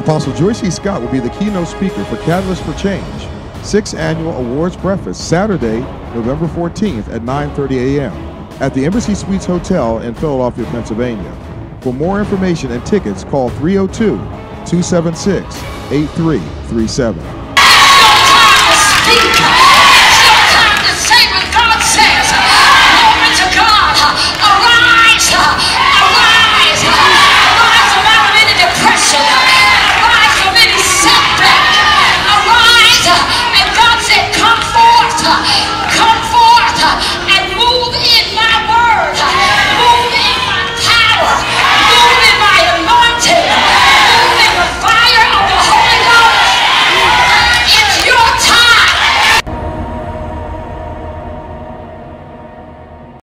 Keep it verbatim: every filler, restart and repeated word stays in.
Apostle Joyce E. Scott will be the keynote speaker for Catalyst for Change, sixth Annual Awards Breakfast, Saturday, November fourteenth at nine thirty a m at the Embassy Suites Hotel in Philadelphia, Pennsylvania. For more information and tickets, call three oh two, two seven six, eight three three seven.